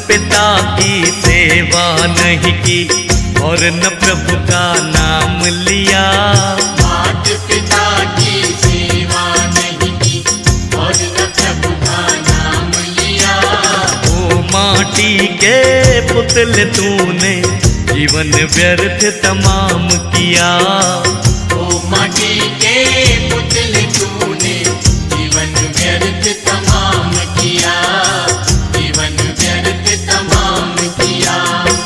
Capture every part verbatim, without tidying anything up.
पिता की सेवा नहीं की और न प्रभु का नाम लिया। मात पिता की सेवा नहीं की और न प्रभु का नाम लिया। ओ माटी के पुतले तूने जीवन व्यर्थ तमाम किया। ओ माटी के पुतले तूने जीवन व्यर्थ तमाम किया, जीवन व्यर्थ तमाम किया।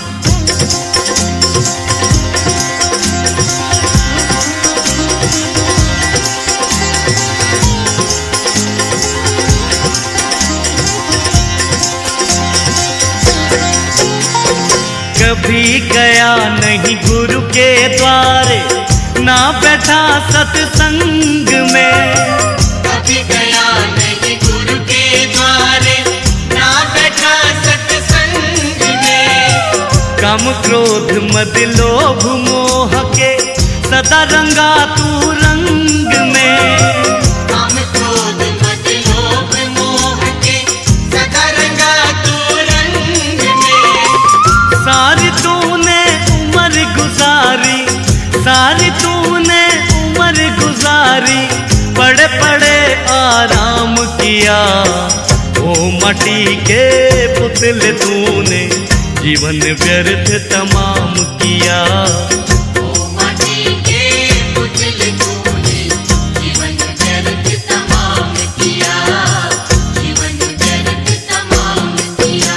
कभी गया नहीं गुरु के द्वारे, ना बैठा सत्संग में। कभी गया नहीं गुरु के द्वारे, ना बैठा सत्संग में। काम क्रोध मद लोभ मोह के सदा रंगा तू रंग में। काम क्रोध मद लोभ मोह के सदा रंगा तू रंग में। सारी तूने उम्र गुजारी, सारी तूने उम्र गुजारी, पड़े पड़े आराम किया। ओ मटी के पुतले तूने जीवन व्यर्थ तमाम किया। ओ माटी के पुतले तूने जीवन व्यर्थ तमाम किया, जीवन व्यर्थ तमाम किया।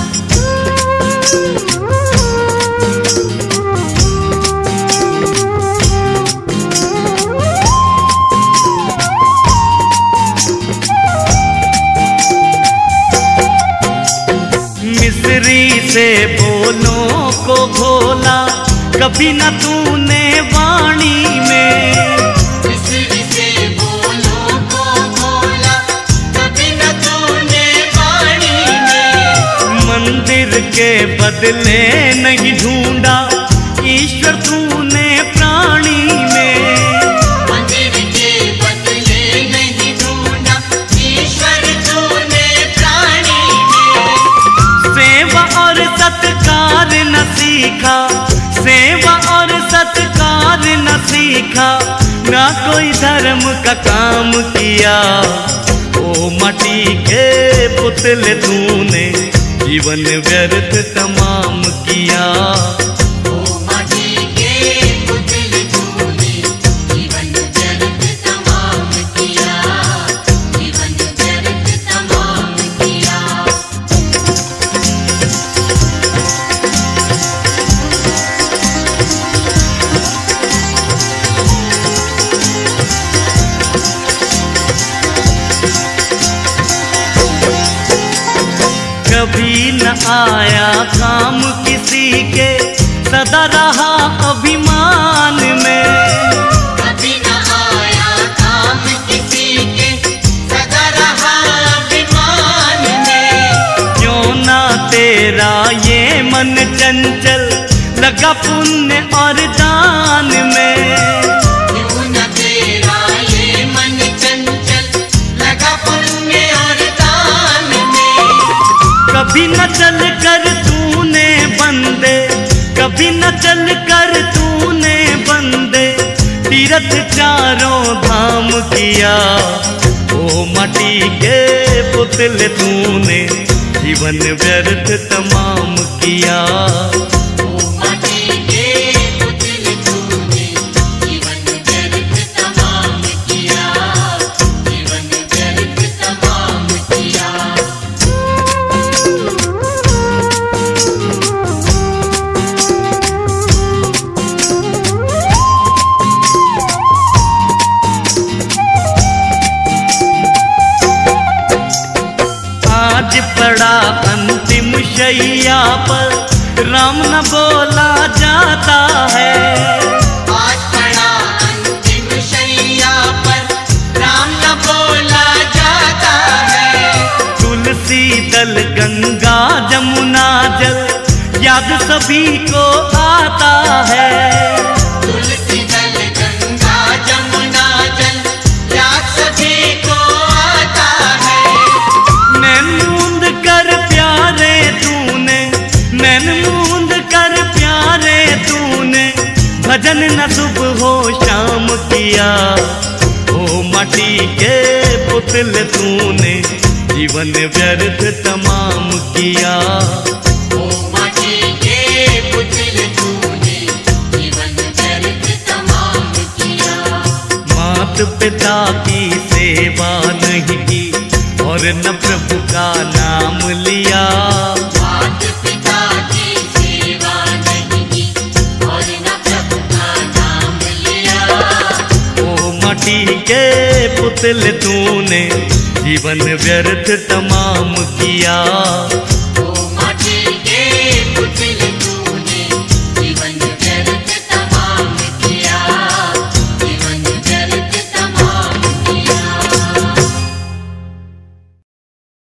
मिस्री से बोलों को घोला, कभी न तूने वाणी में। मिस्री से बोलों को बोला, कभी न तूने वाणी में। मंदिर के बदले नहीं ढूंढा ईश्वर तूने प्राणी में। मंदिर के बदले नहीं ढूंढा ईश्वर तूने प्राणी में। सेवा और सत्कार न सीखा, सेवा और सत्कार न सीखा, ना कोई धर्म का काम किया। ओ माटी के पुतले तूने जीवन व्यर्थ तमाम किया। ओ माटी के पुतले तूने जीवन व्यर्थ तमाम किया, जीवन व्यर्थ तमाम किया। कभी न आया काम किसी के, सदा रहा अभिमान में। कभी न आया काम किसी के, सदा रहा अभिमान में। क्यों ना तेरा ये मन चंचल लगा पुण्य और दान में। क्यों न तेरा ये मन चंचल लगा पुण्य और दान में। कभी न चल कर तूने बंदे, कभी न चल कर तूने बंदे, तीर्थ चारों धाम किया। ओ माटी के पुतले तूने जीवन व्यर्थ तमाम किया। ओ माटी के पुतले तूने जीवन व्यर्थ तमाम किया, जीवन व्यर्थ तमाम किया। आज पड़ा अंतिम शैया पर राम न बोला जाता है। आज पड़ा अंतिम शैया पर राम न बोला जाता है। तुलसी दल गंगा जमुना जल याद सभी को आता है। तुलसी दल गंगा जमुना जल याद सभी को आता है। मैं मूंद कर प्यारे तूने किया। ओ माटी के पुतले तूने जीवन व्यर्थ तमाम किया। ओ माटी के पुतले तूने जीवन व्यर्थ तमाम किया। मात पिता की सेवा नहीं की और न प्रभु का नाम लिया। मात पिता की सेवा नहीं की और न प्रभु का नाम लिया। ओ माटी के पुतले तूने जीवन व्यर्थ तमाम किया।